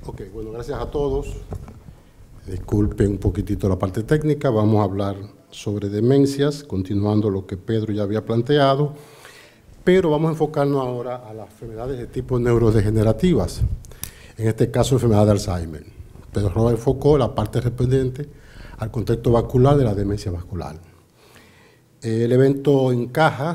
Ok, bueno, gracias a todos. Disculpen un poquitito la parte técnica. Vamos a hablar sobre demencias, continuando lo que Pedro ya había planteado, pero vamos a enfocarnos ahora a las enfermedades de tipo neurodegenerativas, en este caso enfermedad de Alzheimer. Pedro Roa enfocó la parte respondiente al contexto vascular de la demencia vascular. El evento encaja,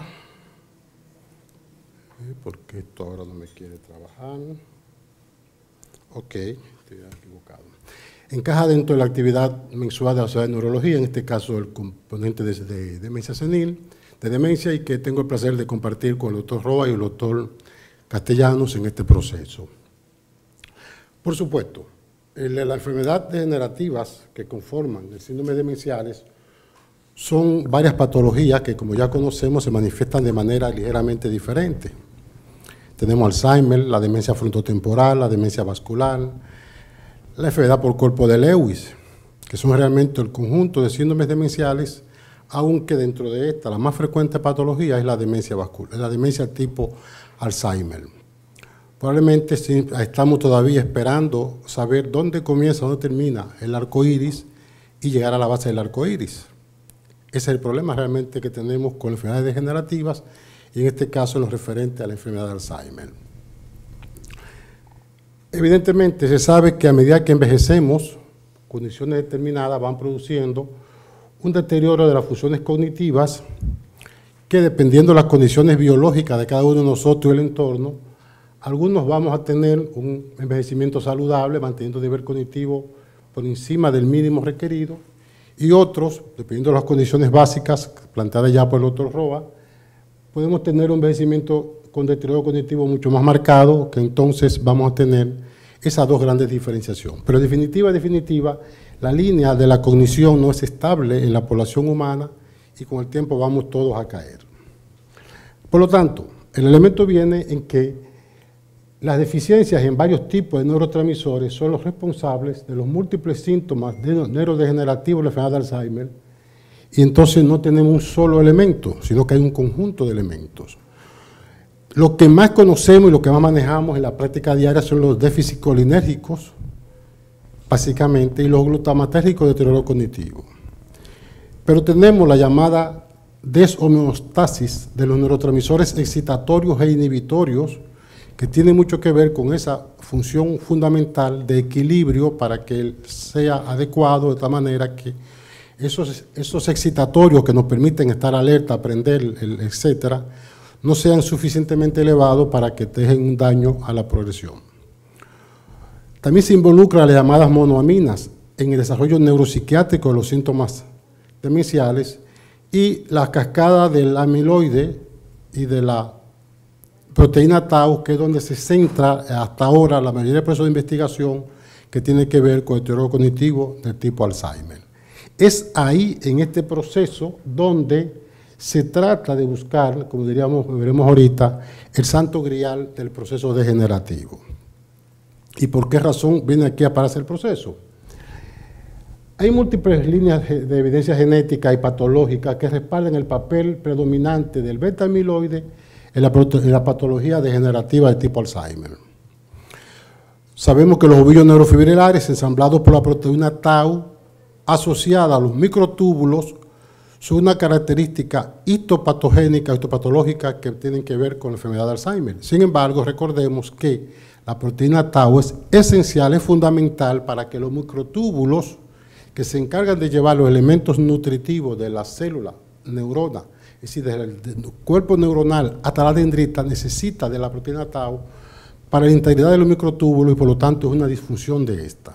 porque esto ahora no me quiere trabajar. Ok, estoy equivocado. Encaja dentro de la actividad mensual de la Sociedad de Neurología, en este caso el componente de demencia senil, de demencia, y que tengo el placer de compartir con el doctor Roa y el doctor Castellanos en este proceso. Por supuesto, las enfermedades degenerativas que conforman el síndrome demenciales son varias patologías que, como ya conocemos, se manifiestan de manera ligeramente diferente. Tenemos Alzheimer, la demencia frontotemporal, la demencia vascular, la enfermedad por cuerpo de Lewis, que son realmente el conjunto de síndromes demenciales, aunque dentro de esta la más frecuente patología es la demencia vascular, la demencia tipo Alzheimer. Probablemente estamos todavía esperando saber dónde comienza, dónde termina el arco iris y llegar a la base del arco iris. Ese es el problema realmente que tenemos con enfermedades degenerativas, y en este caso en lo referente a la enfermedad de Alzheimer. Evidentemente se sabe que a medida que envejecemos, condiciones determinadas van produciendo un deterioro de las funciones cognitivas que, dependiendo de las condiciones biológicas de cada uno de nosotros y el entorno, algunos vamos a tener un envejecimiento saludable, manteniendo nivel cognitivo por encima del mínimo requerido, y otros, dependiendo de las condiciones básicas planteadas ya por el doctor Roa, podemos tener un envejecimiento con deterioro cognitivo mucho más marcado, que entonces vamos a tener esas dos grandes diferenciaciones. Pero en definitiva, la línea de la cognición no es estable en la población humana y con el tiempo vamos todos a caer. Por lo tanto, el elemento viene en que las deficiencias en varios tipos de neurotransmisores son los responsables de los múltiples síntomas neurodegenerativos de la enfermedad de Alzheimer, y entonces no tenemos un solo elemento, sino que hay un conjunto de elementos. Lo que más conocemos y lo que más manejamos en la práctica diaria son los déficits colinérgicos, básicamente, y los glutamatérgicos de deterioro cognitivo. Pero tenemos la llamada deshomeostasis de los neurotransmisores excitatorios e inhibitorios, que tiene mucho que ver con esa función fundamental de equilibrio para que él sea adecuado, de tal manera que esos excitatorios que nos permiten estar alerta, aprender, etcétera, no sean suficientemente elevados para que dejen un daño a la progresión. También se involucra las llamadas monoaminas en el desarrollo neuropsiquiátrico de los síntomas demenciales y la cascada del amiloide y de la proteína tau, que es donde se centra hasta ahora la mayoría del proceso de investigación que tiene que ver con el deterioro cognitivo del tipo Alzheimer. Es ahí, en este proceso, donde se trata de buscar, como veremos ahorita, el santo grial del proceso degenerativo. ¿Y por qué razón viene aquí a aparecer el proceso? Hay múltiples líneas de evidencia genética y patológica que respaldan el papel predominante del beta-amiloide en la patología degenerativa de tipo Alzheimer. Sabemos que los ovillos neurofibrilares ensamblados por la proteína tau asociada a los microtúbulos son una característica histopatogénica, histopatológica, que tienen que ver con la enfermedad de Alzheimer. Sin embargo, recordemos que la proteína tau es esencial, es fundamental para que los microtúbulos que se encargan de llevar los elementos nutritivos de la célula, neurona, es decir, desde el cuerpo neuronal hasta la dendrita, necesita de la proteína tau para la integridad de los microtúbulos, y por lo tanto es una disfunción de esta.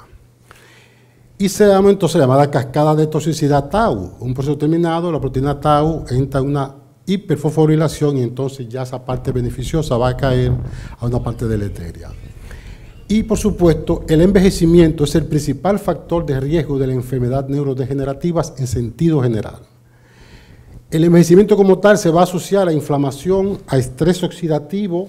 Y se llama entonces la llamada cascada de toxicidad tau. Un proceso terminado, la proteína tau entra en una hiperfosforilación y entonces ya esa parte beneficiosa va a caer a una parte deleteria. Y por supuesto, el envejecimiento es el principal factor de riesgo de la enfermedad neurodegenerativas en sentido general. El envejecimiento como tal se va a asociar a inflamación, a estrés oxidativo,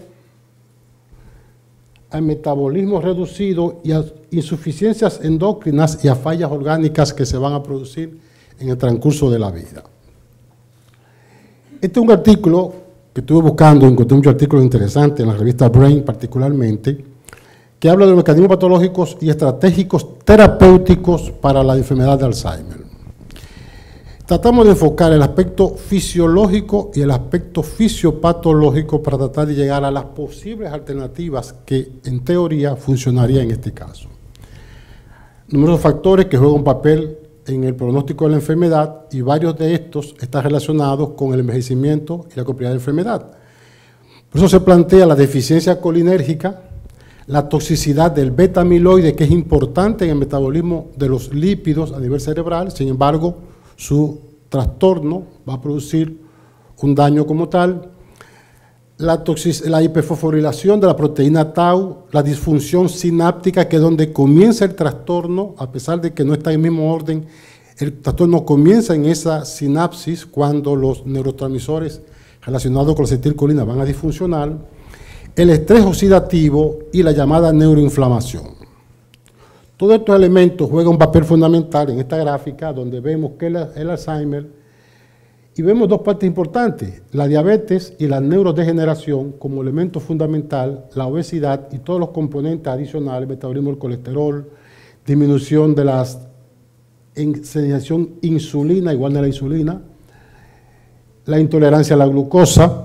a metabolismo reducido y a insuficiencias endocrinas y a fallas orgánicas que se van a producir en el transcurso de la vida. Este es un artículo que estuve buscando, encontré muchos artículos interesantes en la revista Brain particularmente, que habla de los mecanismos patológicos y estratégicos terapéuticos para la enfermedad de Alzheimer. Tratamos de enfocar el aspecto fisiológico y el aspecto fisiopatológico para tratar de llegar a las posibles alternativas que en teoría funcionarían en este caso. Numerosos factores que juegan un papel en el pronóstico de la enfermedad y varios de estos están relacionados con el envejecimiento y la complejidad de la enfermedad. Por eso se plantea la deficiencia colinérgica, la toxicidad del beta-amiloide, que es importante en el metabolismo de los lípidos a nivel cerebral. Sin embargo, su trastorno va a producir un daño como tal. La hiperfosforilación de la proteína tau, la disfunción sináptica, que es donde comienza el trastorno, a pesar de que no está en el mismo orden, el trastorno comienza en esa sinapsis cuando los neurotransmisores relacionados con la acetilcolina van a disfuncionar, el estrés oxidativo y la llamada neuroinflamación. Todos estos elementos juegan un papel fundamental en esta gráfica, donde vemos que el Alzheimer, y vemos dos partes importantes, la diabetes y la neurodegeneración como elemento fundamental, la obesidad y todos los componentes adicionales, metabolismo del colesterol, disminución de la sensación insulina, igual de la insulina, la intolerancia a la glucosa,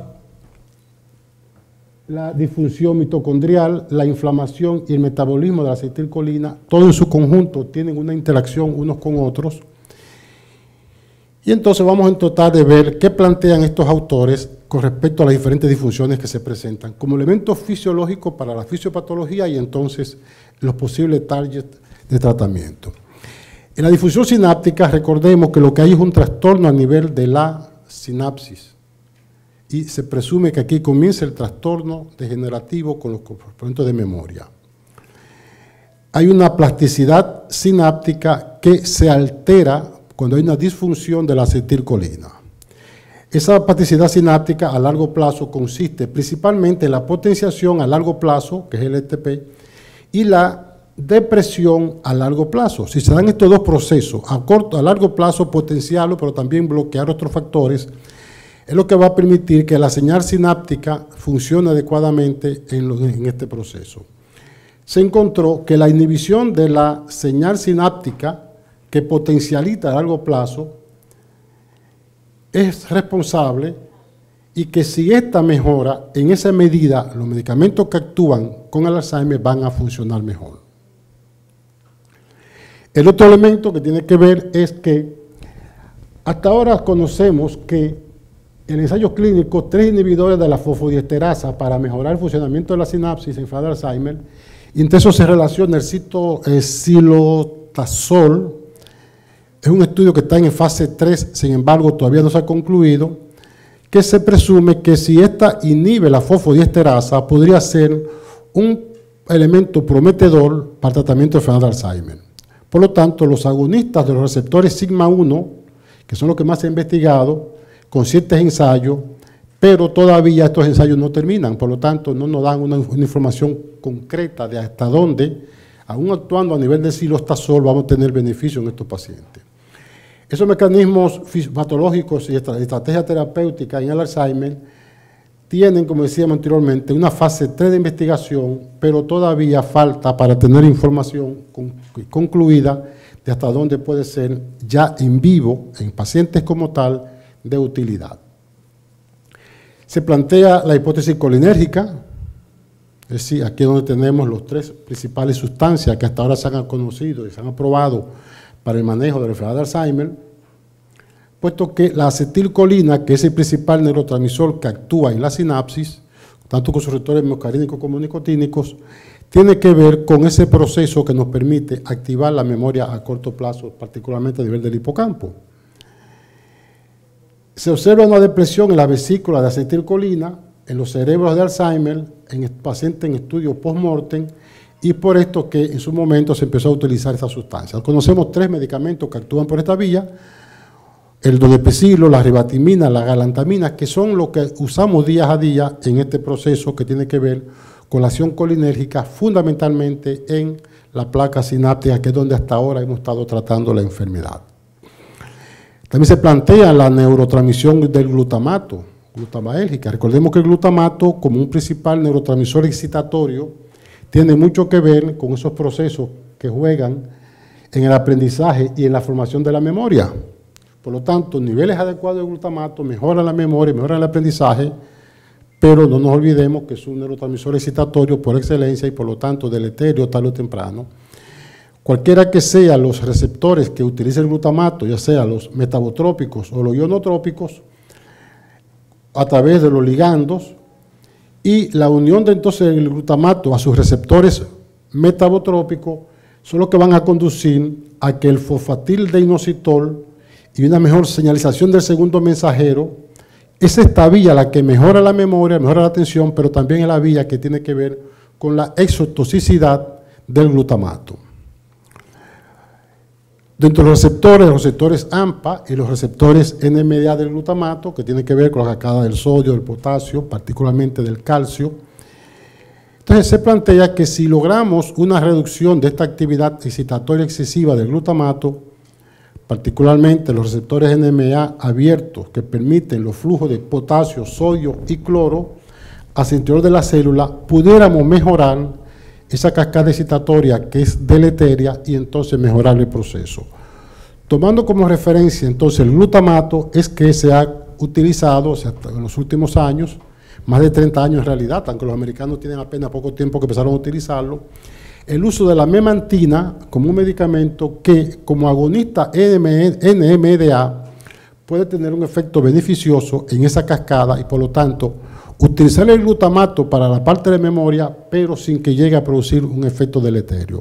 la disfunción mitocondrial, la inflamación y el metabolismo de la acetilcolina, todo en su conjunto tienen una interacción unos con otros. Y entonces vamos a tratar de ver qué plantean estos autores con respecto a las diferentes disfunciones que se presentan como elemento fisiológico para la fisiopatología y entonces los posibles targets de tratamiento. En la disfunción sináptica, recordemos que lo que hay es un trastorno a nivel de la sinapsis y se presume que aquí comienza el trastorno degenerativo con los componentes de memoria. Hay una plasticidad sináptica que se altera cuando hay una disfunción de la acetilcolina. Esa plasticidad sináptica a largo plazo consiste principalmente en la potenciación a largo plazo, que es el ETP, y la depresión a largo plazo. Si se dan estos dos procesos, a largo plazo potenciarlo, pero también bloquear otros factores, es lo que va a permitir que la señal sináptica funcione adecuadamente en este proceso. Se encontró que la inhibición de la señal sináptica que potencializa a largo plazo es responsable y que si esta mejora, en esa medida los medicamentos que actúan con el Alzheimer van a funcionar mejor. El otro elemento que tiene que ver es que hasta ahora conocemos que en ensayos clínicos 3 inhibidores de la fosfodiesterasa para mejorar el funcionamiento de la sinapsis en enfermedad de Alzheimer, y entre eso se relaciona el cilostazol. Es un estudio que está en fase 3, sin embargo todavía no se ha concluido, que se presume que si esta inhibe la fosfodiesterasa podría ser un elemento prometedor para el tratamiento de enfermedad de Alzheimer. Por lo tanto, los agonistas de los receptores sigma-1, que son los que más se han investigado, con ciertos ensayos, pero todavía estos ensayos no terminan, por lo tanto no nos dan una información concreta de hasta dónde, aún actuando a nivel de cilostazol, vamos a tener beneficio en estos pacientes. Esos mecanismos patológicos y estrategias terapéuticas en el Alzheimer tienen, como decíamos anteriormente, una fase 3 de investigación, pero todavía falta para tener información concluida de hasta dónde puede ser ya en vivo, en pacientes como tal, de utilidad. Se plantea la hipótesis colinérgica, es decir, aquí es donde tenemos los 3 principales sustancias que hasta ahora se han conocido y se han aprobado para el manejo de la enfermedad de Alzheimer, puesto que la acetilcolina, que es el principal neurotransmisor que actúa en la sinapsis, tanto con sus receptores muscarínicos como nicotínicos, tiene que ver con ese proceso que nos permite activar la memoria a corto plazo, particularmente a nivel del hipocampo. Se observa una depresión en la vesícula de acetilcolina en los cerebros de Alzheimer, en pacientes en estudio post-mortem, y por esto que en su momento se empezó a utilizar esta sustancia. Conocemos 3 medicamentos que actúan por esta vía, el donepezilo, la ribatimina, la galantamina, que son los que usamos día a día en este proceso que tiene que ver con la acción colinérgica, fundamentalmente en la placa sináptica, que es donde hasta ahora hemos estado tratando la enfermedad. También se plantea la neurotransmisión del glutamaérgica. Recordemos que el glutamato, como un principal neurotransmisor excitatorio, tiene mucho que ver con esos procesos que juegan en el aprendizaje y en la formación de la memoria. Por lo tanto, niveles adecuados de glutamato mejoran la memoria, mejoran el aprendizaje, pero no nos olvidemos que es un neurotransmisor excitatorio por excelencia y por lo tanto deleterio tarde o temprano. Cualquiera que sean los receptores que utilice el glutamato, ya sea los metabotrópicos o los ionotrópicos, a través de los ligandos, y la unión de entonces el glutamato a sus receptores metabotrópicos son los que van a conducir a que el fosfatildeinositol y una mejor señalización del segundo mensajero, es esta vía la que mejora la memoria, mejora la atención, pero también es la vía que tiene que ver con la exotoxicidad del glutamato. Dentro de los receptores AMPA y los receptores NMDA del glutamato, que tienen que ver con la cascada del sodio, del potasio, particularmente del calcio. Entonces se plantea que si logramos una reducción de esta actividad excitatoria excesiva del glutamato, particularmente los receptores NMDA abiertos que permiten los flujos de potasio, sodio y cloro hacia el interior de la célula, pudiéramos mejorar esa cascada excitatoria que es deleteria y entonces mejorar el proceso. Tomando como referencia entonces el glutamato, es que se ha utilizado, o sea, en los últimos años, más de 30 años en realidad, aunque los americanos tienen apenas poco tiempo que empezaron a utilizarlo, el uso de la memantina como un medicamento que como agonista NMDA puede tener un efecto beneficioso en esa cascada y por lo tanto utilizar el glutamato para la parte de memoria, pero sin que llegue a producir un efecto deleterio.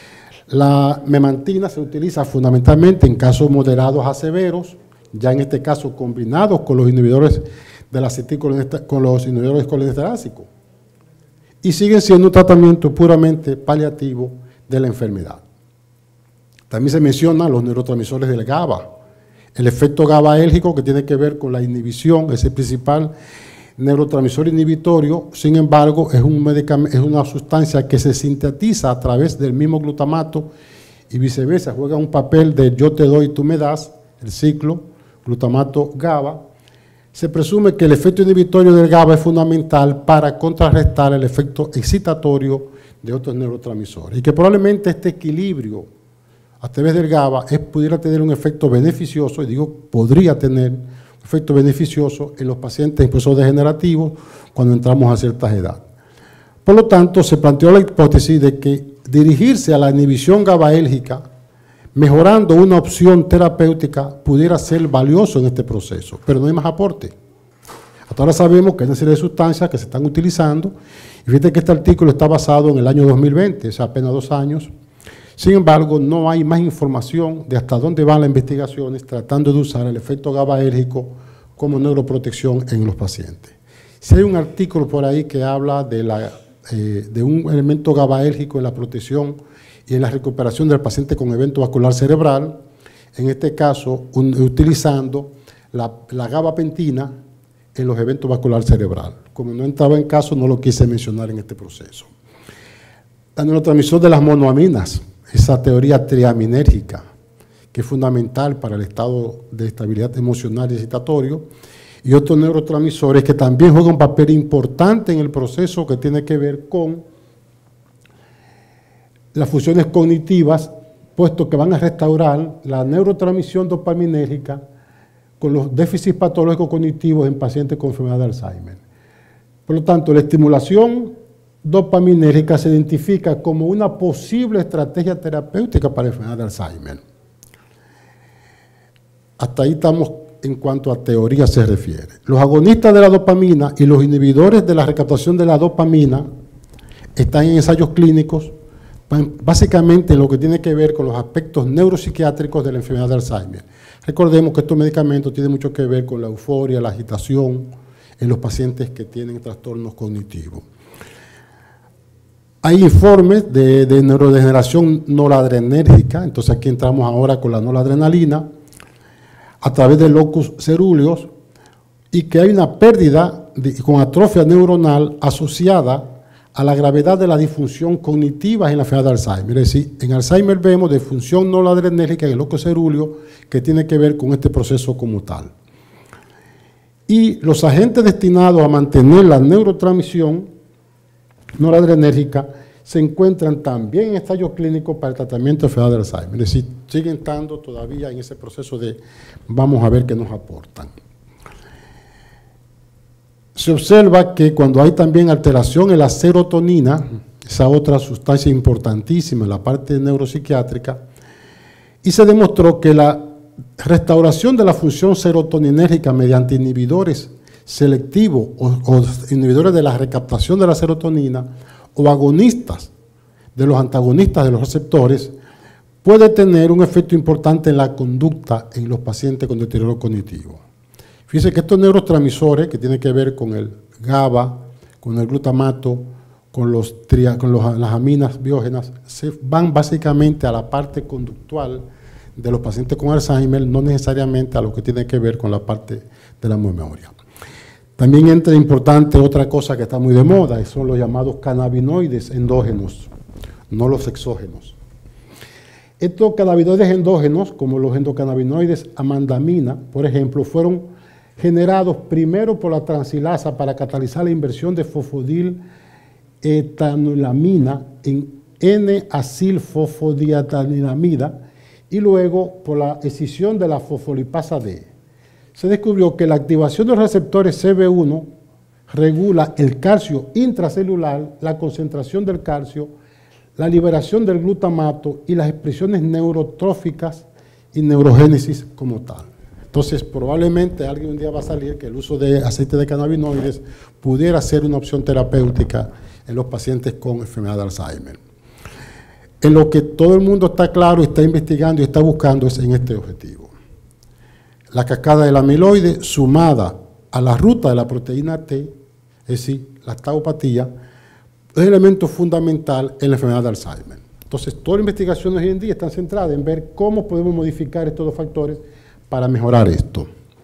La memantina se utiliza fundamentalmente en casos moderados a severos, ya en este caso combinados con los inhibidores de la con los inhibidores colinesterácicos, y siguen siendo un tratamiento puramente paliativo de la enfermedad. También se mencionan los neurotransmisores del GABA, el efecto GABAérgico que tiene que ver con la inhibición, es el principal neurotransmisor inhibitorio. Sin embargo, es una sustancia que se sintetiza a través del mismo glutamato y viceversa, juega un papel de yo te doy, tú me das, el ciclo glutamato-GABA. Se presume que el efecto inhibitorio del GABA es fundamental para contrarrestar el efecto excitatorio de otros neurotransmisores y que probablemente este equilibrio a través del GABA pudiera tener un efecto beneficioso, y digo podría tener efecto beneficioso en los pacientes en procesos degenerativos cuando entramos a cierta edad. Por lo tanto, se planteó la hipótesis de que dirigirse a la inhibición GABAérgica, mejorando una opción terapéutica, pudiera ser valioso en este proceso, pero no hay más aporte. Hasta ahora sabemos que hay una serie de sustancias que se están utilizando, y fíjate que este artículo está basado en el año 2020, o sea, apenas 2 años. Sin embargo, no hay más información de hasta dónde van las investigaciones tratando de usar el efecto GABAérgico como neuroprotección en los pacientes. Si hay un artículo por ahí que habla de un elemento GABAérgico en la protección y en la recuperación del paciente con evento vascular cerebral, en este caso utilizando la gabapentina en los eventos vascular cerebral. Como no entraba en caso, no lo quise mencionar en este proceso. La neurotransmisor de las monoaminas, esa teoría triaminérgica, que es fundamental para el estado de estabilidad emocional y excitatorio, y otros neurotransmisores que también juegan un papel importante en el proceso que tiene que ver con las funciones cognitivas, puesto que van a restaurar la neurotransmisión dopaminérgica con los déficits patológicos cognitivos en pacientes con enfermedad de Alzheimer. Por lo tanto, la estimulación dopaminérgica se identifica como una posible estrategia terapéutica para la enfermedad de Alzheimer. Hasta ahí estamos en cuanto a teoría se refiere. Los agonistas de la dopamina y los inhibidores de la recaptación de la dopamina están en ensayos clínicos, básicamente en lo que tiene que ver con los aspectos neuropsiquiátricos de la enfermedad de Alzheimer. Recordemos que estos medicamentos tienen mucho que ver con la euforia, la agitación en los pacientes que tienen trastornos cognitivos. Hay informes de neurodegeneración noradrenérgica, entonces aquí entramos ahora con la noradrenalina, a través de locus cerúleos, y que hay una pérdida con atrofia neuronal asociada a la gravedad de la disfunción cognitiva en la enfermedad de Alzheimer. Es decir, en Alzheimer vemos disfunción noradrenérgica en el locus cerúleo que tiene que ver con este proceso como tal. Y los agentes destinados a mantener la neurotransmisión noradrenérgica se encuentran también en estadio clínico para el tratamiento de enfermedad de Alzheimer. Es decir, siguen estando todavía en ese proceso de vamos a ver qué nos aportan. Se observa que cuando hay también alteración en la serotonina, esa otra sustancia importantísima en la parte neuropsiquiátrica, y se demostró que la restauración de la función serotoninérgica mediante inhibidores selectivos o inhibidores de la recaptación de la serotonina o agonistas de los antagonistas de los receptores puede tener un efecto importante en la conducta en los pacientes con deterioro cognitivo. Fíjense que estos neurotransmisores que tienen que ver con el GABA, con el glutamato, con las aminas biógenas, se van básicamente a la parte conductual de los pacientes con Alzheimer, no necesariamente a lo que tiene que ver con la parte de la memoria. También entra importante otra cosa que está muy de moda, y son los llamados cannabinoides endógenos, no los exógenos. Estos cannabinoides endógenos, como los endocannabinoides amandamina, por ejemplo, fueron generados primero por la transilasa para catalizar la inversión de fosfodiletanolamina en N-acilfosfodietanilamida y luego por la escisión de la fosfolipasa D. Se descubrió que la activación de los receptores CB1 regula el calcio intracelular, la concentración del calcio, la liberación del glutamato y las expresiones neurotróficas y neurogénesis como tal. Entonces, probablemente alguien un día va a salir que el uso de aceite de cannabinoides pudiera ser una opción terapéutica en los pacientes con enfermedad de Alzheimer. En lo que todo el mundo está claro, está investigando y está buscando es en este objetivo. La cascada del amiloide sumada a la ruta de la proteína T, es decir, la taupatía, es el elemento fundamental en la enfermedad de Alzheimer. Entonces, todas las investigaciones hoy en día están centradas en ver cómo podemos modificar estos dos factores para mejorar esto.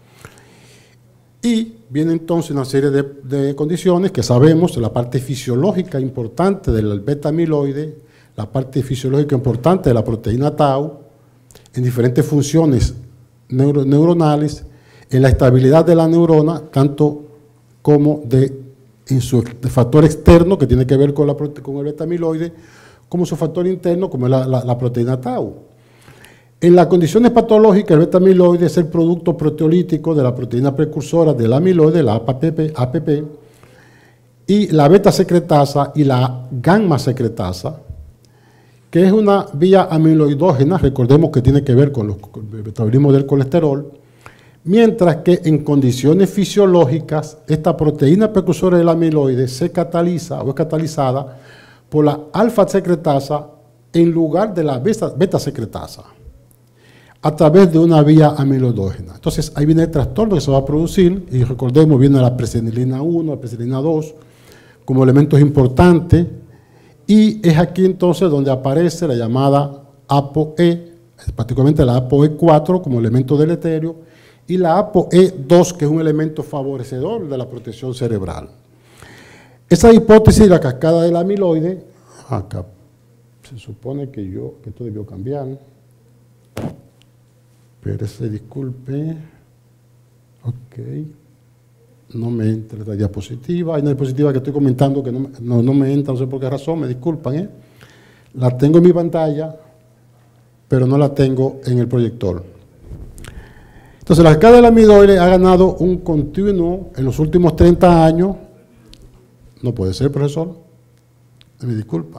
Y viene entonces una serie de condiciones que sabemos, la parte fisiológica importante del beta-amiloide, la parte fisiológica importante de la proteína tau, en diferentes funciones neuronales, en la estabilidad de la neurona, tanto como en su factor externo, que tiene que ver con el beta-amiloide, como su factor interno, como es la proteína tau. En las condiciones patológicas, el beta-amiloide es el producto proteolítico de la proteína precursora del amiloide, la APP, y la beta-secretasa y la gamma-secretasa, que es una vía amiloidógena, recordemos que tiene que ver con el metabolismo del colesterol, mientras que en condiciones fisiológicas, esta proteína precursora del amiloide se cataliza o es catalizada por la alfa-secretasa en lugar de la beta-secretasa, a través de una vía amiloidógena. Entonces, ahí viene el trastorno que se va a producir, y recordemos, viene la presenilina 1, la presenilina 2, como elementos importantes, y es aquí entonces donde aparece la llamada ApoE, particularmente la ApoE4 como elemento deleterio, y la ApoE2, que es un elemento favorecedor de la protección cerebral. Esa hipótesis de la cascada del amiloide, acá se supone que esto debió cambiar, pero se disculpe, ok, no me entra la diapositiva, hay una diapositiva que estoy comentando que no me entra, no sé por qué razón, me disculpan, la tengo en mi pantalla, pero no la tengo en el proyector. Entonces, la cascada del amiloide ha ganado un continuo en los últimos 30 años, no puede ser, profesor, me disculpa.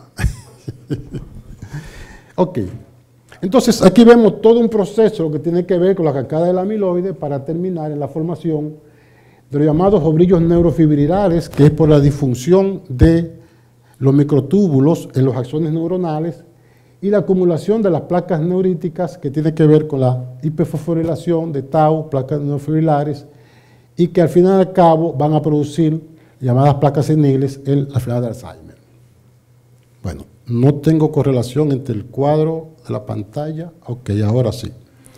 Ok. Entonces, aquí vemos todo un proceso que tiene que ver con la cascada del amiloide para terminar en la formación de los llamados ovillos neurofibrilares, que es por la disfunción de los microtúbulos en los axones neuronales y la acumulación de las placas neuríticas que tiene que ver con la hiperfosforilación de tau, placas neurofibrilares, y que al fin y al cabo van a producir llamadas placas seniles en la enfermedad de Alzheimer. Bueno, no tengo correlación entre el cuadro de la pantalla. Ok, ahora sí.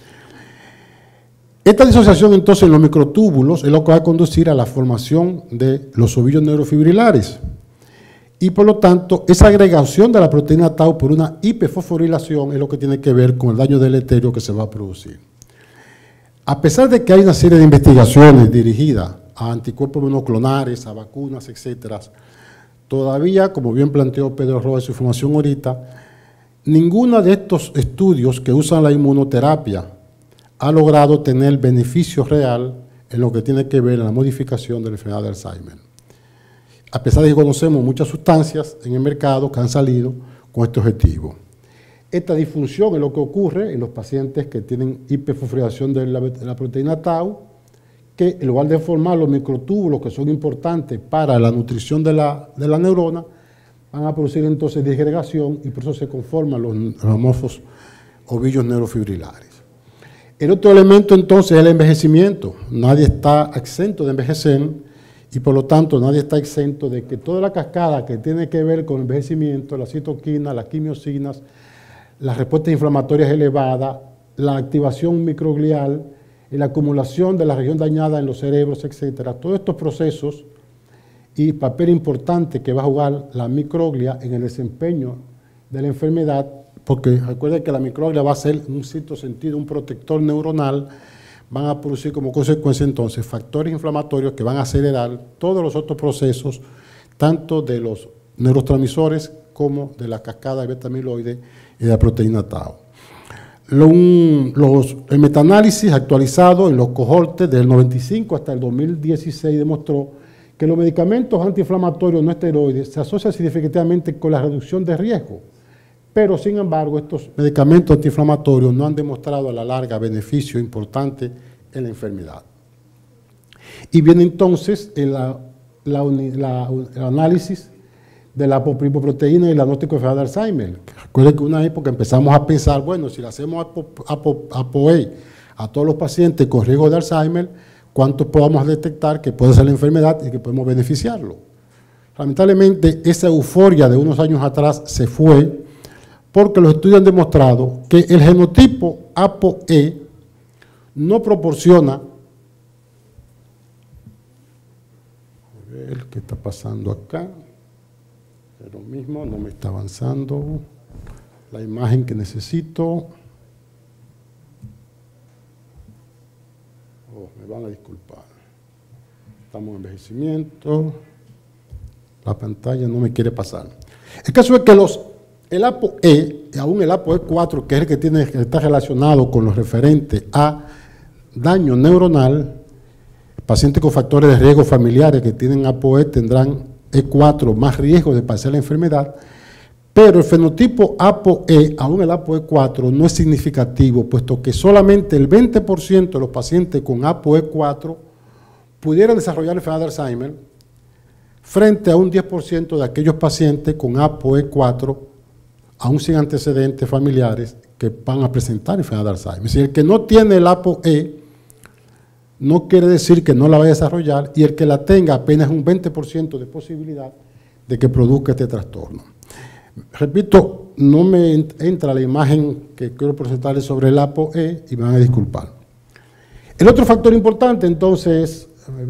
Esta disociación entonces en los microtúbulos es lo que va a conducir a la formación de los ovillos neurofibrilares. Y por lo tanto, esa agregación de la proteína tau por una hiperfosforilación es lo que tiene que ver con el daño deleterio que se va a producir. A pesar de que hay una serie de investigaciones dirigidas a anticuerpos monoclonales, a vacunas, etc., Todavía, como bien planteó Pedro Roa en su información ahorita, ninguno de estos estudios que usan la inmunoterapia ha logrado tener beneficio real en lo que tiene que ver en la modificación de la enfermedad de Alzheimer. A pesar de que conocemos muchas sustancias en el mercado que han salido con este objetivo. Esta disfunción es lo que ocurre en los pacientes que tienen hiperfosforilación de la proteína tau, que en lugar de formar los microtúbulos que son importantes para la nutrición de la neurona, van a producir entonces disgregación y por eso se conforman los famosos ovillos neurofibrilares. El otro elemento entonces es el envejecimiento. Nadie está exento de envejecer y por lo tanto nadie está exento de que toda la cascada que tiene que ver con el envejecimiento, la citoquina, las quimiosinas, las respuestas inflamatorias elevadas, la activación microglial, y la acumulación de la región dañada en los cerebros, etcétera, todos estos procesos y papel importante que va a jugar la microglia en el desempeño de la enfermedad, porque recuerden que la microglia va a ser, en un cierto sentido, un protector neuronal, van a producir como consecuencia entonces factores inflamatorios que van a acelerar todos los otros procesos, tanto de los neurotransmisores como de la cascada de beta-amiloide y de la proteína tau. El metaanálisis actualizado en los cohortes del 95 hasta el 2016 demostró que los medicamentos antiinflamatorios no esteroides se asocian significativamente con la reducción de riesgo, pero sin embargo estos medicamentos antiinflamatorios no han demostrado a la larga beneficio importante en la enfermedad. Y viene entonces el análisis de la apolipoproteína y el diagnóstico de enfermedad de Alzheimer. Recuerden que en una época empezamos a pensar, bueno, si le hacemos ApoE a todos los pacientes con riesgo de Alzheimer, ¿cuántos podamos detectar que puede ser la enfermedad y que podemos beneficiarlo? Lamentablemente, esa euforia de unos años atrás se fue porque los estudios han demostrado que el genotipo ApoE no proporciona. A ver qué está pasando acá. Lo mismo, no me está avanzando la imagen que necesito. Me van a disculpar. Estamos en envejecimiento. La pantalla no me quiere pasar. El caso es que el ApoE, aún el ApoE4, que es el que está relacionado con lo referente a daño neuronal, pacientes con factores de riesgo familiares que tienen ApoE tendrán E4 más riesgo de padecer la enfermedad, pero el fenotipo ApoE, aún el ApoE4, no es significativo, puesto que solamente el 20% de los pacientes con ApoE4 pudieran desarrollar la enfermedad de Alzheimer, frente a un 10% de aquellos pacientes con ApoE4, aún sin antecedentes familiares, que van a presentar enfermedad de Alzheimer. Es decir, el que no tiene el ApoE no quiere decir que no la vaya a desarrollar, y el que la tenga apenas un 20% de posibilidad de que produzca este trastorno. Repito, no me entra la imagen que quiero presentarles sobre el ApoE y me van a disculpar. El otro factor importante entonces,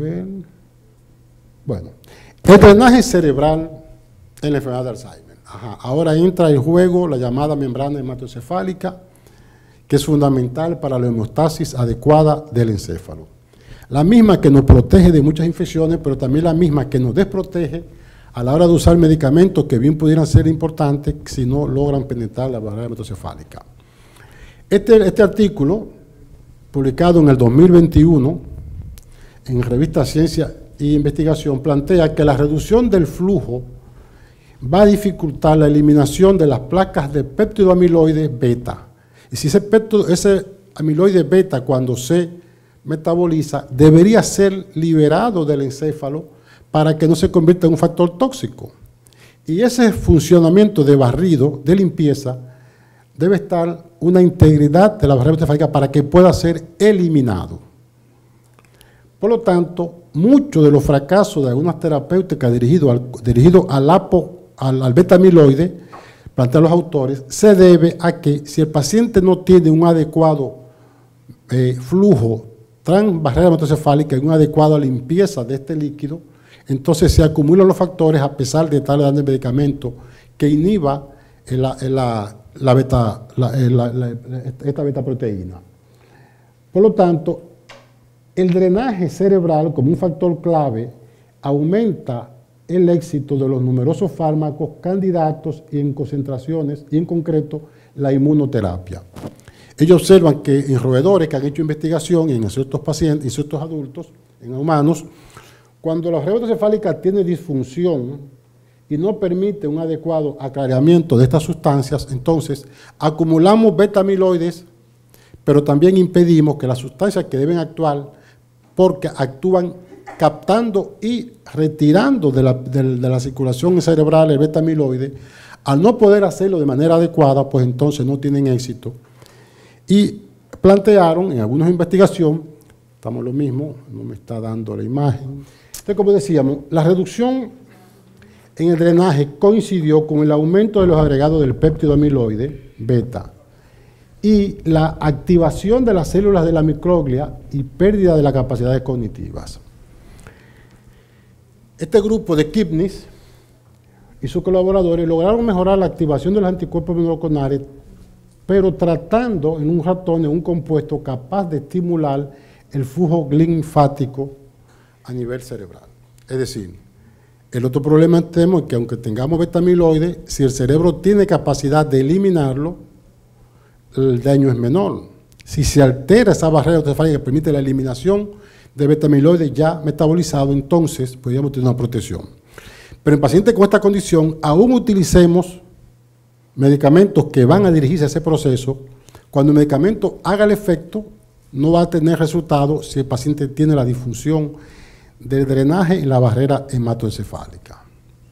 bueno, el drenaje cerebral en la enfermedad de Alzheimer. Ahora entra en juego la llamada membrana hematocefálica, que es fundamental para la homeostasis adecuada del encéfalo. La misma que nos protege de muchas infecciones, pero también la misma que nos desprotege a la hora de usar medicamentos que bien pudieran ser importantes si no logran penetrar la barrera hematocefálica. Este artículo, publicado en el 2021, en revista Ciencia e Investigación, plantea que la reducción del flujo va a dificultar la eliminación de las placas de péptido amiloide beta. Y si ese amiloide beta, cuando se metaboliza, debería ser liberado del encéfalo para que no se convierta en un factor tóxico. Y ese funcionamiento de barrido, de limpieza, debe estar una integridad de la barrera hematocefálica para que pueda ser eliminado. Por lo tanto, muchos de los fracasos de algunas terapéuticas dirigidos al beta-amiloide, plantean los autores, se debe a que si el paciente no tiene un adecuado flujo transbarrera hematocefálica y una adecuada limpieza de este líquido, entonces se acumulan los factores a pesar de estarle dando el medicamento que inhiba esta beta-proteína. Por lo tanto, el drenaje cerebral como un factor clave aumenta el éxito de los numerosos fármacos candidatos y en concentraciones, y en concreto la inmunoterapia. Ellos observan que en roedores que han hecho investigación en ciertos pacientes y ciertos adultos, en humanos, cuando la región encefálica tiene disfunción y no permite un adecuado aclaramiento de estas sustancias, entonces acumulamos beta-amiloides, pero también impedimos que las sustancias que deben actuar, porque actúan captando y retirando de la circulación cerebral el beta-amiloide, al no poder hacerlo de manera adecuada, pues entonces no tienen éxito. Y plantearon en algunas investigaciones, estamos lo mismo, no me está dando la imagen. Entonces, como decíamos, la reducción en el drenaje coincidió con el aumento de los agregados del péptido amiloide, beta, y la activación de las células de la microglia y pérdida de las capacidades cognitivas. Este grupo de Kipnis y sus colaboradores lograron mejorar la activación de los anticuerpos monoclonales, pero tratando en un ratón de un compuesto capaz de estimular el flujo linfático a nivel cerebral. Es decir, el otro problema que tenemos es que aunque tengamos beta-amiloide, si el cerebro tiene capacidad de eliminarlo, el daño es menor. Si se altera esa barrera encefálica que permite la eliminación de beta-amiloide ya metabolizado, entonces podríamos tener una protección. Pero en pacientes con esta condición, aún utilicemos medicamentos que van a dirigirse a ese proceso, cuando el medicamento haga el efecto, no va a tener resultado si el paciente tiene la disfunción del drenaje en la barrera hematoencefálica.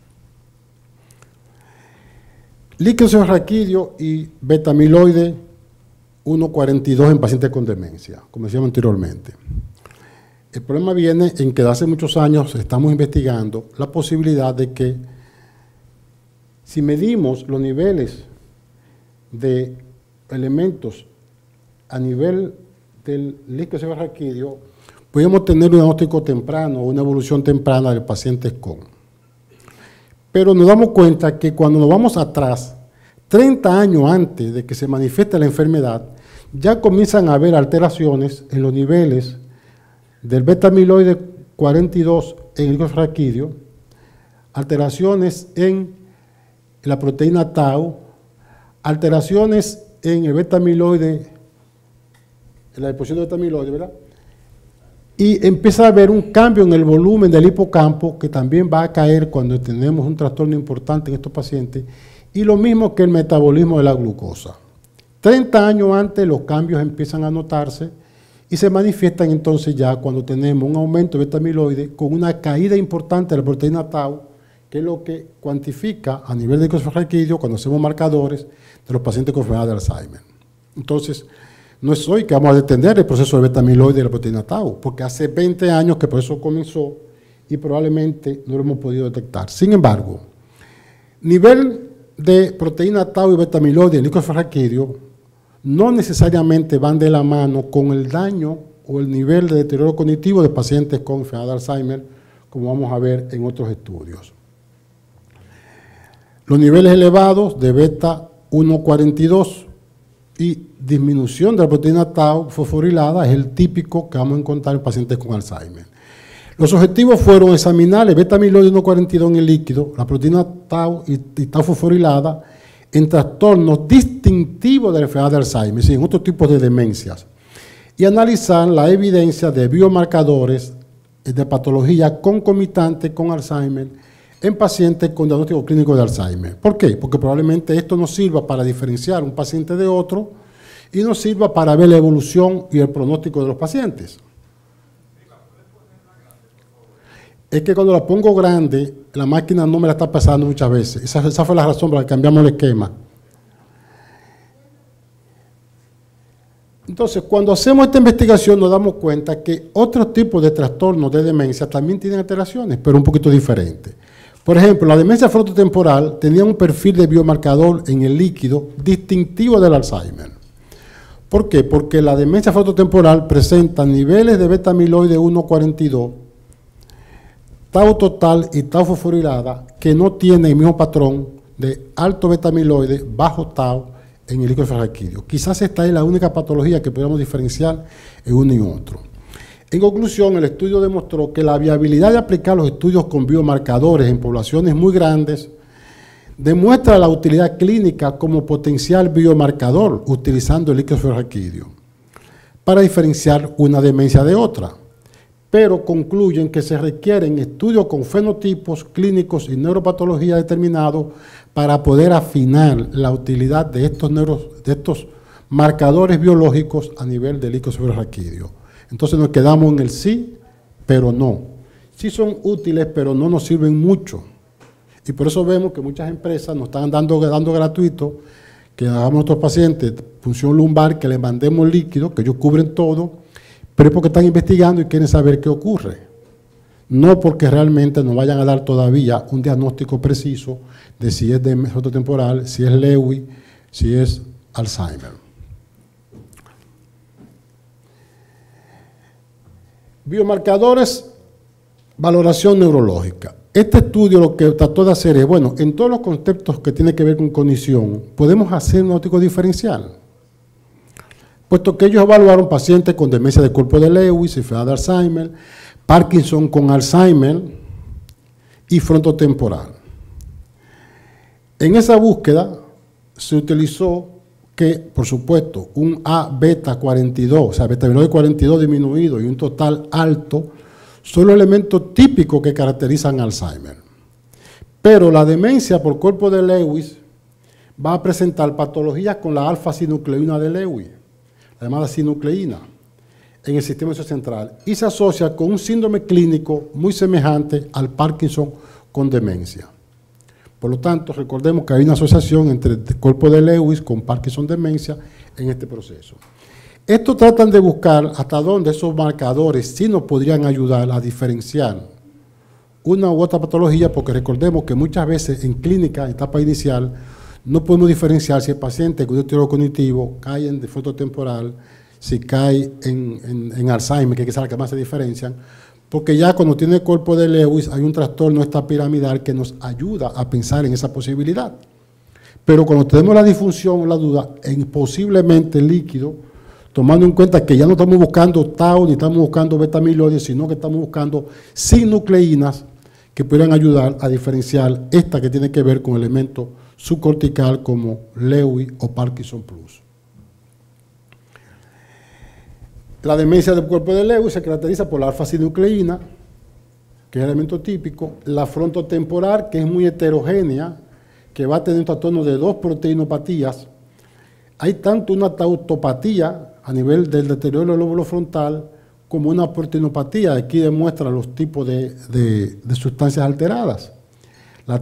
Líquido cefalorraquídeo y beta-amiloide 1,42 en pacientes con demencia, como decíamos anteriormente. El problema viene en que desde hace muchos años estamos investigando la posibilidad de que si medimos los niveles de elementos a nivel del líquido cefalorraquídeo, podemos tener un diagnóstico temprano o una evolución temprana del paciente con. Pero nos damos cuenta que cuando nos vamos atrás, 30 años antes de que se manifieste la enfermedad, ya comienzan a haber alteraciones en los niveles del beta-amiloide 42 en el líquido cefalorraquídeo, alteraciones en la proteína tau, alteraciones en el beta-amiloide, en la deposición de beta-amiloide, ¿verdad? Y empieza a haber un cambio en el volumen del hipocampo que también va a caer cuando tenemos un trastorno importante en estos pacientes, y lo mismo que el metabolismo de la glucosa. 30 años antes los cambios empiezan a notarse y se manifiestan entonces ya cuando tenemos un aumento de beta-amiloide con una caída importante de la proteína tau, que es lo que cuantifica a nivel de líquido cefalorraquídeo cuando hacemos marcadores de los pacientes con enfermedad de Alzheimer. Entonces, no es hoy que vamos a detener el proceso de beta-amiloide de la proteína tau, porque hace 20 años que el proceso comenzó y probablemente no lo hemos podido detectar. Sin embargo, nivel de proteína tau y beta-amiloide en el líquido cefalorraquídeo no necesariamente van de la mano con el daño o el nivel de deterioro cognitivo de pacientes con enfermedad de Alzheimer, como vamos a ver en otros estudios. Los niveles elevados de beta 1,42 y disminución de la proteína tau fosforilada es el típico que vamos a encontrar en pacientes con Alzheimer. Los objetivos fueron examinar el beta-amiloide 1,42 en el líquido, la proteína tau y tau fosforilada en trastornos distintivos de la enfermedad de Alzheimer, y en otros tipos de demencias, y analizar la evidencia de biomarcadores de patología concomitante con Alzheimer en pacientes con diagnóstico clínico de Alzheimer. ¿Por qué? Porque probablemente esto nos sirva para diferenciar un paciente de otro y nos sirva para ver la evolución y el pronóstico de los pacientes. Es que cuando la pongo grande, la máquina no me la está pasando muchas veces. Esa fue la razón por la que cambiamos el esquema. Entonces, cuando hacemos esta investigación nos damos cuenta que otros tipos de trastornos de demencia también tienen alteraciones, pero un poquito diferentes. Por ejemplo, la demencia frontotemporal tenía un perfil de biomarcador en el líquido distintivo del Alzheimer. ¿Por qué? Porque la demencia frontotemporal presenta niveles de beta-amiloide 1,42, tau total y tau fosforilada que no tienen el mismo patrón de alto beta-amiloide, bajo tau en el líquido cefalorraquídeo. Quizás esta es la única patología que podemos diferenciar en uno y otro. En conclusión, el estudio demostró que la viabilidad de aplicar los estudios con biomarcadores en poblaciones muy grandes demuestra la utilidad clínica como potencial biomarcador utilizando el líquido cefalorraquídeo para diferenciar una demencia de otra, pero concluyen que se requieren estudios con fenotipos clínicos y neuropatología determinados para poder afinar la utilidad de estos marcadores biológicos a nivel del líquido cefalorraquídeo. Entonces nos quedamos en el sí, pero no. Sí son útiles, pero no nos sirven mucho. Y por eso vemos que muchas empresas nos están dando gratuito que hagamos a nuestros pacientes punción lumbar, que les mandemos líquido, que ellos cubren todo, pero es porque están investigando y quieren saber qué ocurre. No porque realmente nos vayan a dar todavía un diagnóstico preciso de si es demencia frontotemporal, si es Lewy, si es Alzheimer. Biomarcadores, valoración neurológica. Este estudio lo que trató de hacer es, bueno, en todos los conceptos que tienen que ver con cognición, podemos hacer un diagnóstico diferencial. Puesto que ellos evaluaron pacientes con demencia del cuerpo de Lewy, enfermedad de Alzheimer, Parkinson con Alzheimer y frontotemporal. En esa búsqueda se utilizó que, por supuesto, un A beta 42, o sea, beta amiloide 42 disminuido y un total alto, son los elementos típicos que caracterizan Alzheimer. Pero la demencia por cuerpo de Lewy va a presentar patologías con la alfa-sinucleína de Lewy, la llamada sinucleína, en el sistema nervioso central, y se asocia con un síndrome clínico muy semejante al Parkinson con demencia. Por lo tanto, recordemos que hay una asociación entre el cuerpo de Lewy con Parkinson demencia en este proceso. Estos tratan de buscar hasta dónde esos marcadores sí nos podrían ayudar a diferenciar una u otra patología, porque recordemos que muchas veces en clínica, en etapa inicial, no podemos diferenciar si el paciente con un deterioro cognitivo cae en frontotemporal, si cae en Alzheimer, que es la que más se diferencian, porque ya cuando tiene el cuerpo de Lewy hay un trastorno piramidal que nos ayuda a pensar en esa posibilidad. Pero cuando tenemos la disfunción o la duda en posiblemente líquido, tomando en cuenta que ya no estamos buscando tau ni estamos buscando beta amiloide, sino que estamos buscando sinucleínas que puedan ayudar a diferenciar esta que tiene que ver con elementos subcortical como Lewy o Parkinson Plus. La demencia del cuerpo de Lewy se caracteriza por la alfa-sinucleína, que es el elemento típico, la frontotemporal, que es muy heterogénea, que va a tener un trastorno de 2 proteinopatías. Hay tanto una tautopatía a nivel del deterioro del lóbulo frontal como una proteinopatía. Aquí demuestra los tipos de sustancias alteradas. La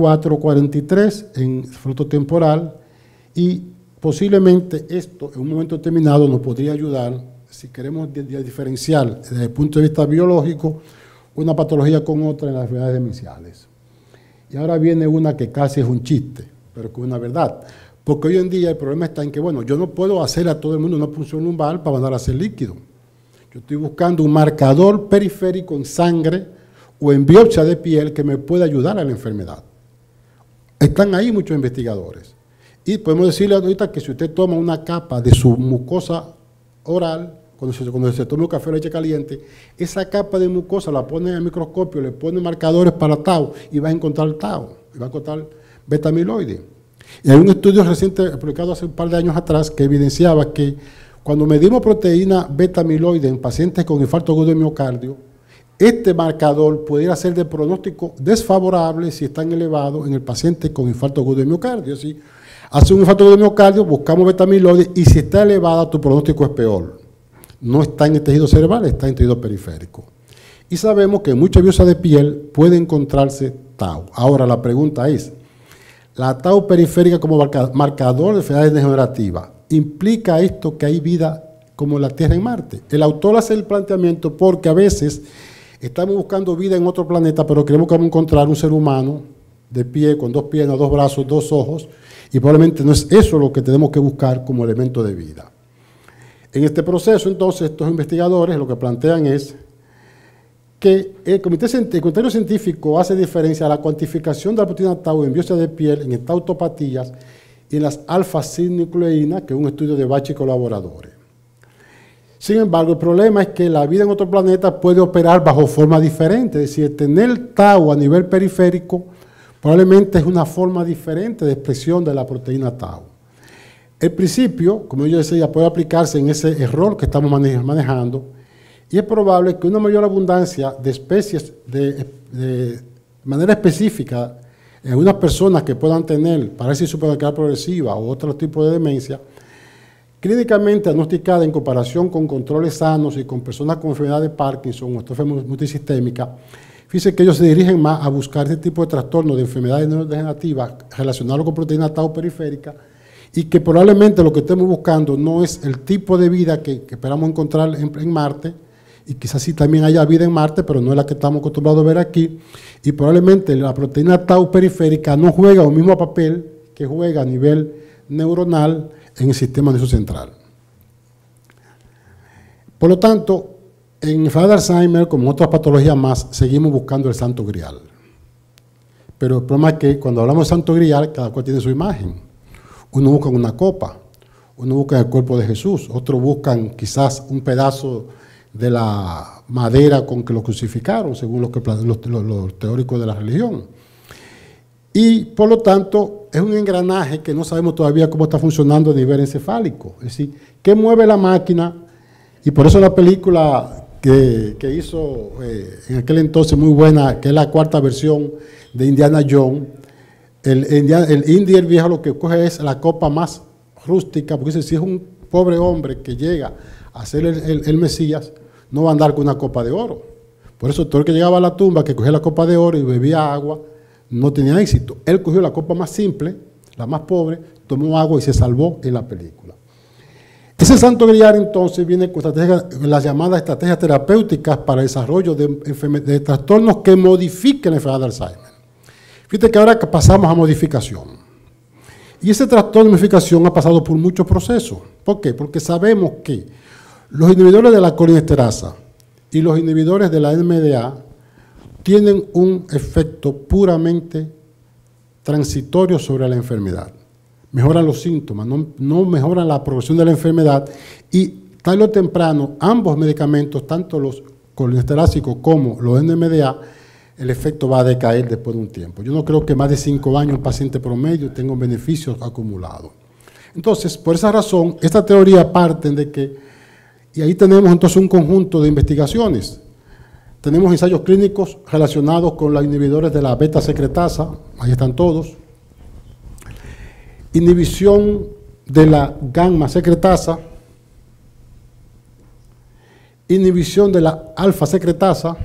TD443 en frontotemporal, y posiblemente esto en un momento determinado nos podría ayudar si queremos diferenciar desde el punto de vista biológico una patología con otra en las enfermedades demenciales. Y ahora viene una que casi es un chiste, pero que es una verdad. Porque hoy en día el problema está en que, bueno, yo no puedo hacer a todo el mundo una punción lumbar para mandar a hacer líquido. Yo estoy buscando un marcador periférico en sangre o en biopsia de piel que me pueda ayudar a la enfermedad. Están ahí muchos investigadores. Y podemos decirle ahorita que si usted toma una capa de su mucosa oral, cuando se toma un café o leche caliente, esa capa de mucosa la pone en el microscopio, le pone marcadores para tau y va a encontrar tau, y va a encontrar beta amiloide. Y hay un estudio reciente publicado hace un par de años atrás que evidenciaba que cuando medimos proteína beta amiloide en pacientes con infarto agudo de miocardio, este marcador pudiera ser de pronóstico desfavorable si están elevados en el paciente con infarto agudo de miocardio. Es decir, hace un infarto agudo de miocardio, buscamos beta amiloide y si está elevada tu pronóstico es peor. No está en el tejido cerebral, está en el tejido periférico. Y sabemos que en muchas biopsias de piel puede encontrarse tau. Ahora la pregunta es, ¿la tau periférica como marcador de enfermedades degenerativas implica esto que hay vida como la Tierra en Marte? El autor hace el planteamiento porque a veces estamos buscando vida en otro planeta, pero creemos que vamos a encontrar un ser humano de pie, con 2 piernas, 2 brazos, 2 ojos, y probablemente no es eso lo que tenemos que buscar como elemento de vida. En este proceso, entonces, estos investigadores lo que plantean es que el criterio científico hace diferencia a la cuantificación de la proteína tau en biopsia de piel, en tautopatías y en las alfa-sinucleínas, que es un estudio de Bach y colaboradores. Sin embargo, el problema es que la vida en otro planeta puede operar bajo forma diferente. Es decir, tener tau a nivel periférico probablemente es una forma diferente de expresión de la proteína tau. El principio, como yo decía, puede aplicarse en ese error que estamos manejando, y es probable que una mayor abundancia de especies de manera específica en algunas personas que puedan tener parálisis suprarrenal progresiva o otro tipo de demencia, clínicamente diagnosticada en comparación con controles sanos y con personas con enfermedad de Parkinson o enfermedad multisistémica, fíjense que ellos se dirigen más a buscar este tipo de trastornos de enfermedades neurodegenerativas relacionados con proteína tau periférica, y que probablemente lo que estemos buscando no es el tipo de vida que esperamos encontrar en Marte, y quizás sí también haya vida en Marte, pero no es la que estamos acostumbrados a ver aquí, y probablemente la proteína tau periférica no juega el mismo papel que juega a nivel neuronal en el sistema nervioso central. Por lo tanto, en enfermedad de Alzheimer, como en otras patologías más, seguimos buscando el santo grial. Pero el problema es que cuando hablamos de santo grial, cada cual tiene su imagen. Uno busca una copa, uno busca el cuerpo de Jesús, otros buscan quizás un pedazo de la madera con que lo crucificaron, según los teóricos de la religión. Y, por lo tanto, es un engranaje que no sabemos todavía cómo está funcionando a nivel encefálico. Es decir, ¿qué mueve la máquina? Y por eso la película que hizo en aquel entonces muy buena, que es la cuarta versión de Indiana Jones, el indio, el viejo, lo que coge es la copa más rústica, porque dice, si es un pobre hombre que llega a ser el Mesías, no va a andar con una copa de oro. Por eso todo el que llegaba a la tumba, que cogía la copa de oro y bebía agua, no tenía éxito. Él cogió la copa más simple, la más pobre, tomó agua y se salvó en la película. Ese santo grial entonces viene con las llamadas estrategias terapéuticas para el desarrollo de trastornos que modifiquen la enfermedad de Alzheimer. Fíjate que ahora pasamos a modificación. Y ese trastorno de modificación ha pasado por muchos procesos. ¿Por qué? Porque sabemos que los inhibidores de la colinesterasa y los inhibidores de la NMDA tienen un efecto puramente transitorio sobre la enfermedad. Mejoran los síntomas, no mejoran la progresión de la enfermedad, y tarde o temprano ambos medicamentos, tanto los colinesterásicos como los NMDA, el efecto va a decaer después de un tiempo. Yo no creo que más de 5 años un paciente promedio tenga un beneficio acumulado. Entonces, por esa razón, esta teoría parte de que, y ahí tenemos entonces un conjunto de investigaciones. Tenemos ensayos clínicos relacionados con los inhibidores de la beta secretasa, ahí están todos. Inhibición de la gamma secretasa, inhibición de la alfa secretasa,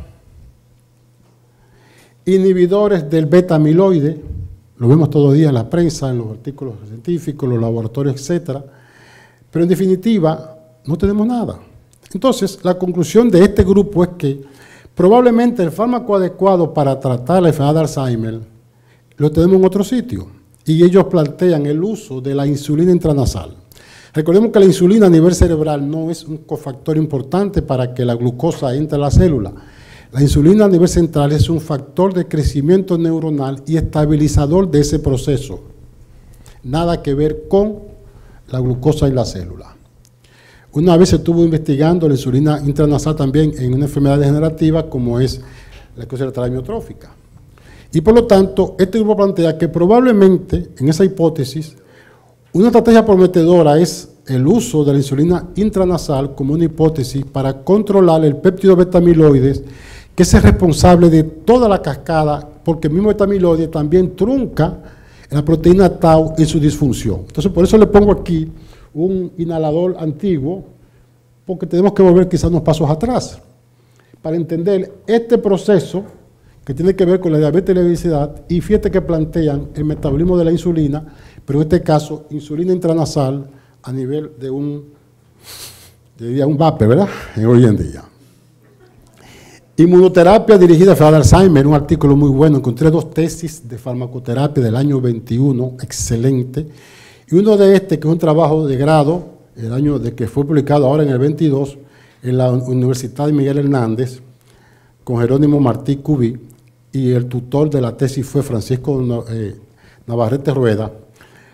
inhibidores del beta amiloide, lo vemos todos los días en la prensa, en los artículos científicos, en los laboratorios, etc. Pero en definitiva, no tenemos nada. Entonces, la conclusión de este grupo es que probablemente el fármaco adecuado para tratar la enfermedad de Alzheimer lo tenemos en otro sitio, y ellos plantean el uso de la insulina intranasal. Recordemos que la insulina a nivel cerebral no es un cofactor importante para que la glucosa entre a la célula. La insulina a nivel central es un factor de crecimiento neuronal y estabilizador de ese proceso. Nada que ver con la glucosa en la célula. Una vez se estuvo investigando la insulina intranasal también en una enfermedad degenerativa como es la esclerosis lateral amiotrófica. Y por lo tanto, este grupo plantea que probablemente, en esa hipótesis, una estrategia prometedora es el uso de la insulina intranasal como una hipótesis para controlar el péptido beta-amiloides, que es el responsable de toda la cascada, porque el mismo beta-amiloide también trunca la proteína tau en su disfunción. Entonces, por eso le pongo aquí un inhalador antiguo, porque tenemos que volver quizás unos pasos atrás, para entender este proceso que tiene que ver con la diabetes y la obesidad, y fíjate que plantean el metabolismo de la insulina, pero en este caso, insulina intranasal a nivel de un VAPE, ¿verdad? Hoy en día. Inmunoterapia dirigida a enfermedad de Alzheimer, un artículo muy bueno, encontré 2 tesis de farmacoterapia del año 21, excelente, y uno de que es un trabajo de grado, el año de que fue publicado ahora en el 22, en la Universidad de Miguel Hernández, con Jerónimo Martí Cubí, y el tutor de la tesis fue Francisco Navarrete Rueda,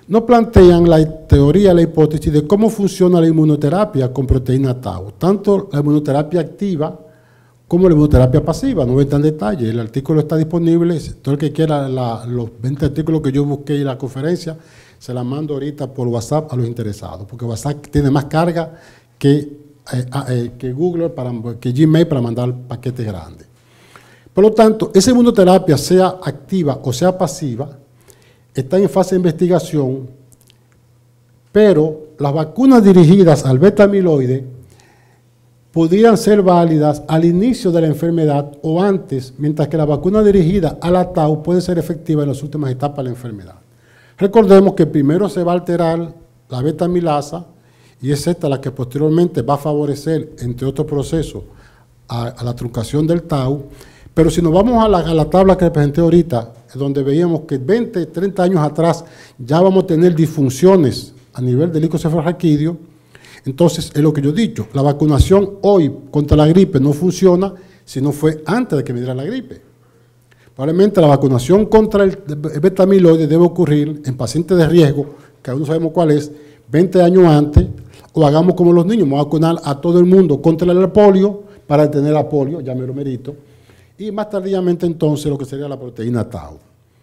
nos plantean la teoría, la hipótesis de cómo funciona la inmunoterapia con proteína tau, tanto la inmunoterapia activa como la inmunoterapia pasiva. No voy a entrar en detalle, el artículo está disponible, todo el que quiera los 20 artículos que yo busqué en la conferencia, se la mando ahorita por WhatsApp a los interesados, porque WhatsApp tiene más carga que Google, que Gmail para mandar paquetes grandes. Por lo tanto, esa inmunoterapia, sea activa o sea pasiva, está en fase de investigación, pero las vacunas dirigidas al beta-amiloide podrían ser válidas al inicio de la enfermedad o antes, mientras que la vacuna dirigida a la tau puede ser efectiva en las últimas etapas de la enfermedad. Recordemos que primero se va a alterar la beta-amilasa y es esta la que posteriormente va a favorecer, entre otros procesos, a la truncación del tau. Pero si nos vamos a la tabla que presenté ahorita, donde veíamos que 20, 30 años atrás ya vamos a tener disfunciones a nivel del licocefalorraquídeo, entonces es lo que yo he dicho, la vacunación hoy contra la gripe no funciona si no fue antes de que me diera la gripe. Probablemente la vacunación contra el beta-amiloide debe ocurrir en pacientes de riesgo, que aún no sabemos cuál es, 20 años antes, o hagamos como los niños, vamos a vacunar a todo el mundo contra el polio para detener la polio, ya me lo merito, y más tardíamente entonces lo que sería la proteína tau.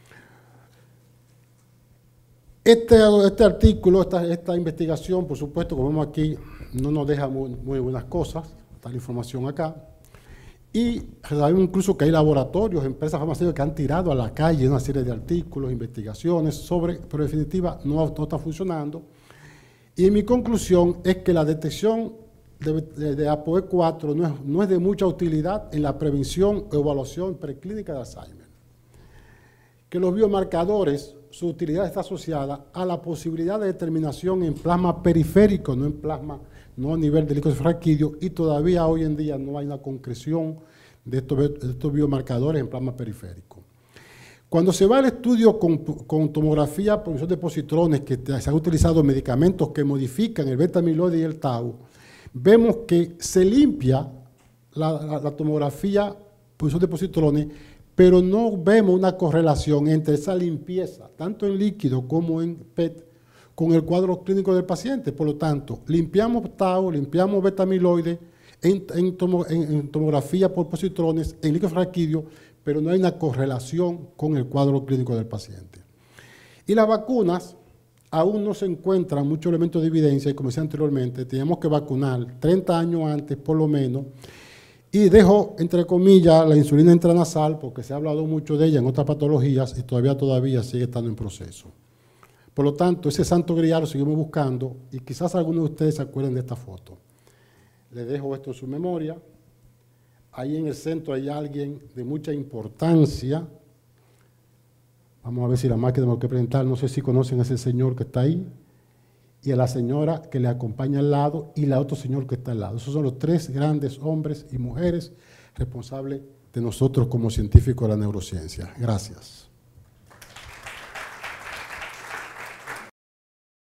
Este artículo, esta investigación, por supuesto, como vemos aquí, no nos deja muy buenas cosas, está la información acá, y sabemos incluso que hay laboratorios, empresas farmacéuticas que han tirado a la calle una serie de artículos, investigaciones pero en definitiva no está funcionando. Y mi conclusión es que la detección de APOE4 no es de mucha utilidad en la prevención o evaluación preclínica de Alzheimer. Que los biomarcadores, su utilidad está asociada a la posibilidad de determinación en plasma periférico, no en plasma, no a nivel del licocefalorraquídeo, y todavía hoy en día no hay una concreción de estos biomarcadores en plasma periférico. Cuando se va al estudio con tomografía por emisión de positrones, que se han utilizado medicamentos que modifican el beta-amiloide y el tau, vemos que se limpia la tomografía por emisión de positrones, pero no vemos una correlación entre esa limpieza, tanto en líquido como en PET, con el cuadro clínico del paciente. Por lo tanto, limpiamos tau, limpiamos beta-amiloide en tomografía por positrones, en licocefalorraquídeo, pero no hay una correlación con el cuadro clínico del paciente. Y las vacunas, aún no se encuentran muchos elementos de evidencia, y como decía anteriormente, teníamos que vacunar 30 años antes por lo menos, y dejo entre comillas la insulina intranasal, porque se ha hablado mucho de ella en otras patologías y todavía sigue estando en proceso. Por lo tanto, ese santo grial lo seguimos buscando, y quizás algunos de ustedes se acuerden de esta foto. Les dejo esto en su memoria. Ahí en el centro hay alguien de mucha importancia. Vamos a ver si la máquina me lo quiere presentar. No sé si conocen a ese señor que está ahí, y a la señora que le acompaña al lado, y la otro señor que está al lado. Esos son los tres grandes hombres y mujeres responsables de nosotros como científicos de la neurociencia. Gracias.